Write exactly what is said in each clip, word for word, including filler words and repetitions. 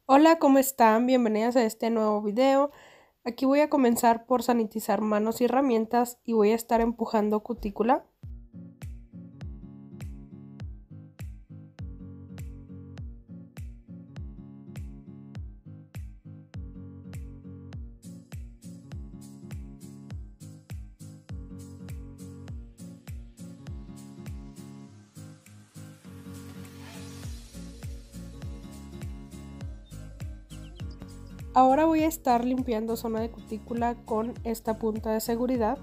Hola, ¿cómo están? Bienvenidas a este nuevo video. Aquí voy a comenzar por sanitizar manos y herramientas y voy a estar empujando cutícula. Ahora voy a estar limpiando zona de cutícula con esta punta de seguridad.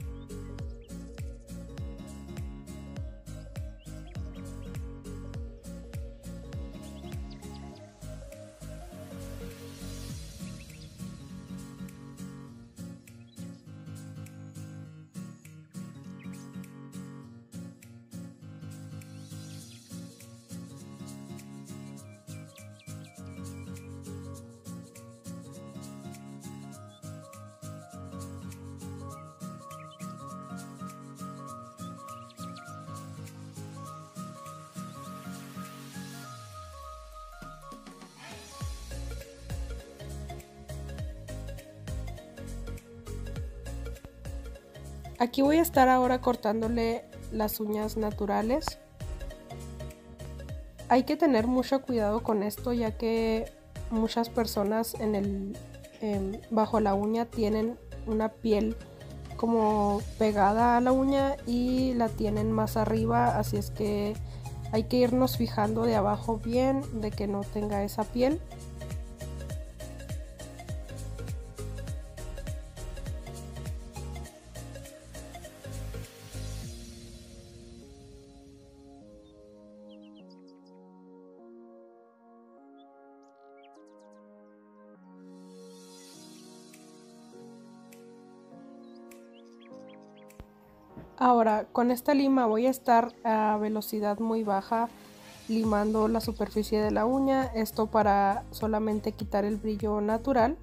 Aquí voy a estar ahora cortándole las uñas naturales. Hay que tener mucho cuidado con esto, ya que muchas personas en el eh, bajo la uña tienen una piel como pegada a la uña y la tienen más arriba, así es que hay que irnos fijando de abajo bien de que no tenga esa piel. Ahora con esta lima voy a estar a velocidad muy baja limando la superficie de la uña, esto para solamente quitar el brillo natural.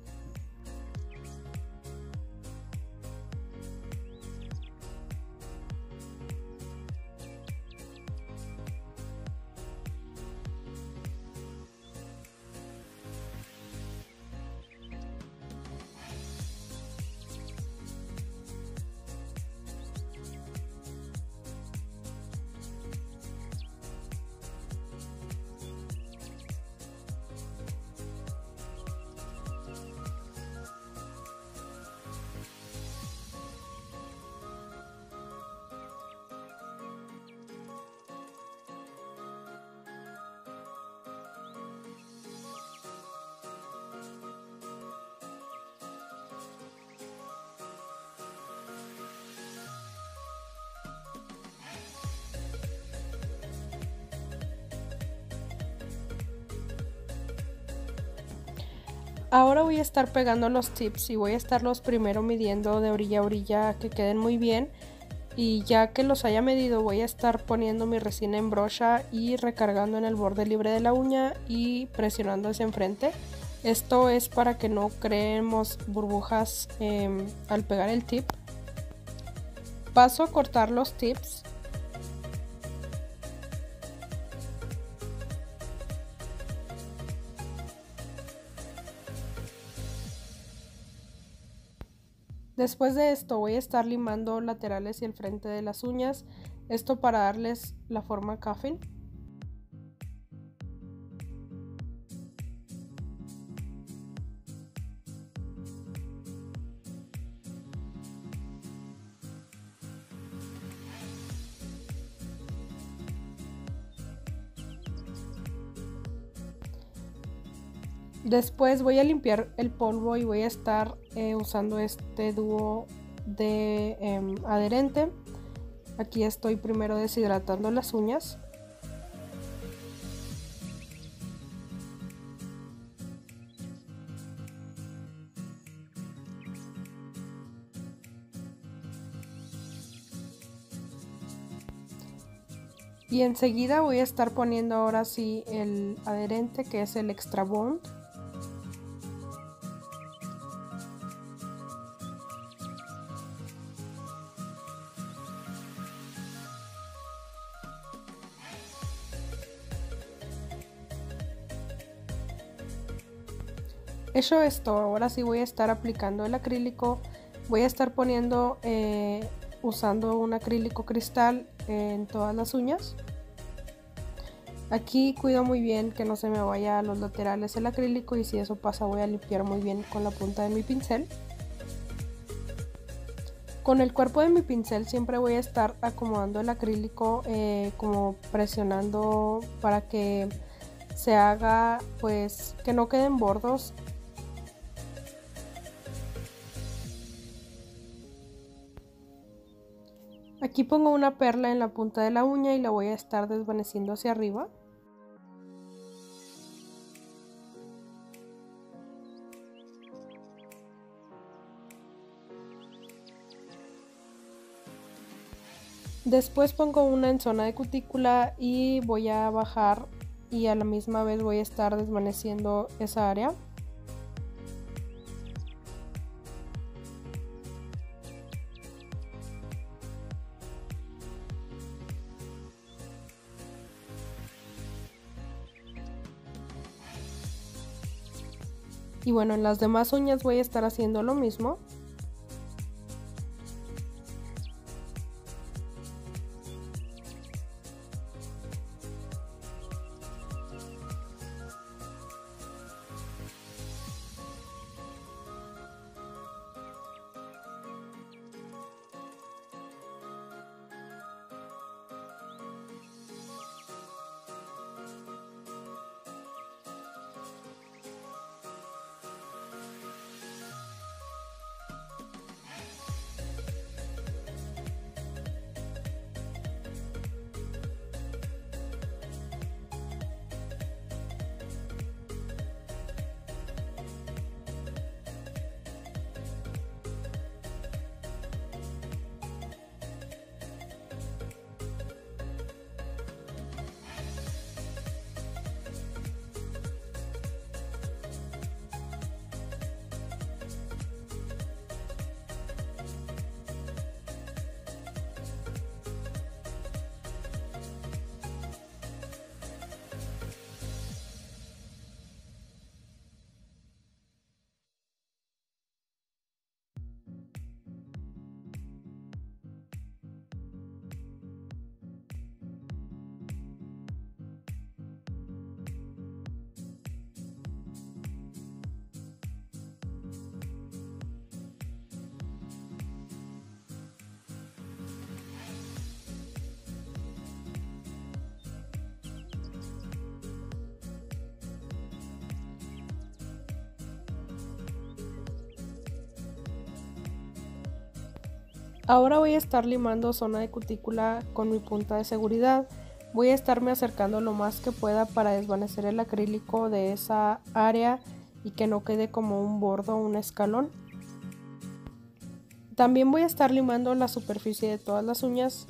Ahora voy a estar pegando los tips y voy a estarlos primero midiendo de orilla a orilla que queden muy bien, y ya que los haya medido voy a estar poniendo mi resina en brocha y recargando en el borde libre de la uña y presionando hacia enfrente. Esto es para que no creemos burbujas eh, al pegar el tip. Paso a cortar los tips. Después de esto voy a estar limando laterales y el frente de las uñas, esto para darles la forma coffin. Después voy a limpiar el polvo y voy a estar eh, usando este dúo de eh, adherente. Aquí estoy primero deshidratando las uñas. Y enseguida voy a estar poniendo ahora sí el adherente, que es el Extra Bond. Hecho esto, ahora sí voy a estar aplicando el acrílico. Voy a estar poniendo, eh, usando un acrílico cristal en todas las uñas. Aquí cuido muy bien que no se me vaya a los laterales el acrílico, y si eso pasa voy a limpiar muy bien con la punta de mi pincel. Con el cuerpo de mi pincel siempre voy a estar acomodando el acrílico, eh, como presionando para que se haga, pues que no queden bordos. Aquí pongo una perla en la punta de la uña y la voy a estar desvaneciendo hacia arriba. Después pongo una en zona de cutícula y voy a bajar, y a la misma vez voy a estar desvaneciendo esa área. Y bueno, en las demás uñas voy a estar haciendo lo mismo. Ahora voy a estar limando zona de cutícula con mi punta de seguridad. Voy a estarme acercando lo más que pueda para desvanecer el acrílico de esa área y que no quede como un bordo o un escalón. También voy a estar limando la superficie de todas las uñas.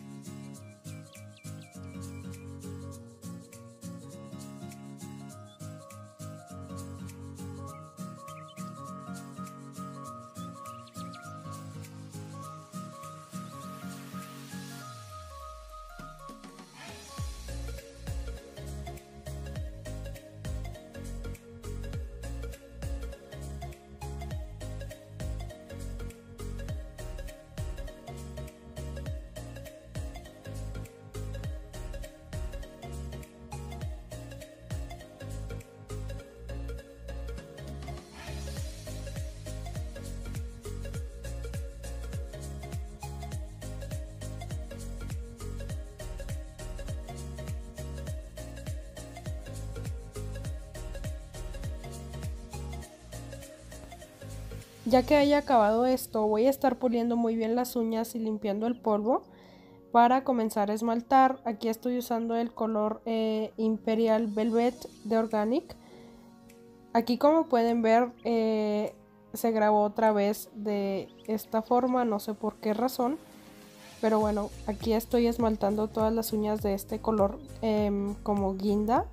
Ya que haya acabado esto, voy a estar puliendo muy bien las uñas y limpiando el polvo para comenzar a esmaltar. Aquí estoy usando el color eh, Imperial Velvet de Organic. Aquí, como pueden ver, eh, se grabó otra vez de esta forma, no sé por qué razón. Pero bueno, aquí estoy esmaltando todas las uñas de este color eh, como guinda.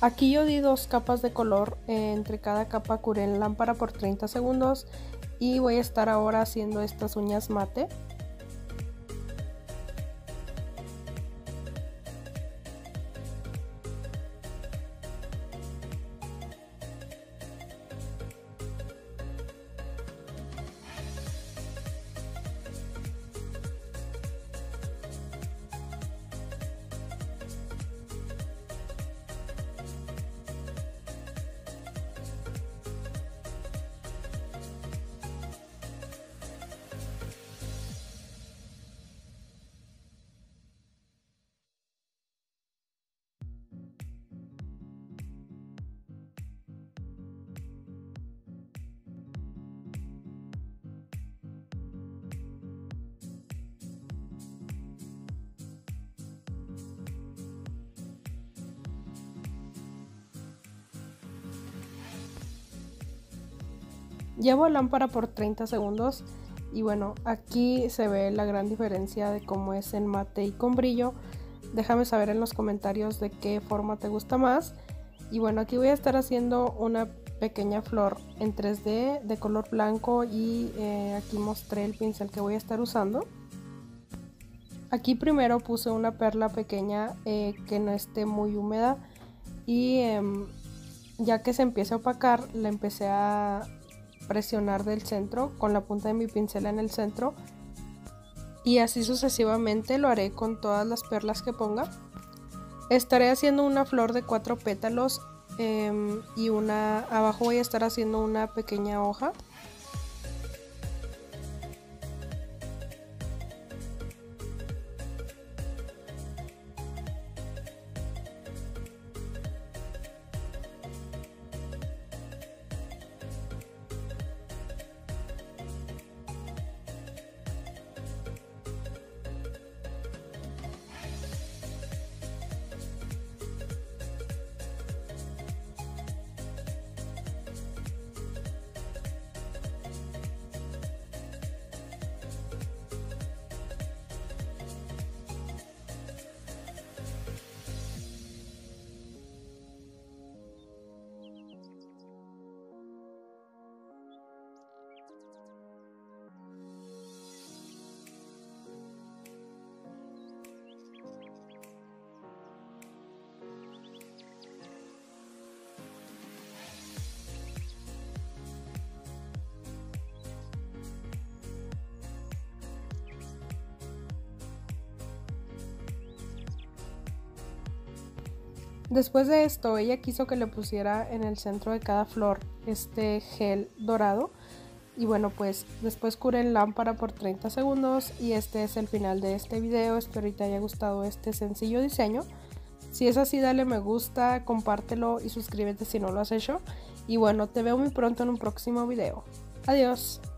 Aquí yo di dos capas de color, eh, entre cada capa curé en lámpara por treinta segundos y voy a estar ahora haciendo estas uñas mate. Llevo lámpara por treinta segundos y bueno, aquí se ve la gran diferencia de cómo es en mate y con brillo. Déjame saber en los comentarios de qué forma te gusta más. Y bueno, aquí voy a estar haciendo una pequeña flor en tres D de color blanco y eh, aquí mostré el pincel que voy a estar usando. Aquí primero puse una perla pequeña eh, que no esté muy húmeda y eh, ya que se empiece a opacar la empecé a presionar del centro con la punta de mi pincel en el centro y así sucesivamente lo haré con todas las perlas que ponga. Estaré haciendo una flor de cuatro pétalos eh, y una abajo voy a estar haciendo una pequeña hoja. Después de esto, ella quiso que le pusiera en el centro de cada flor este gel dorado. Y bueno, pues después curé en lámpara por treinta segundos y este es el final de este video. Espero que te haya gustado este sencillo diseño. Si es así, dale me gusta, compártelo y suscríbete si no lo has hecho. Y bueno, te veo muy pronto en un próximo video. Adiós.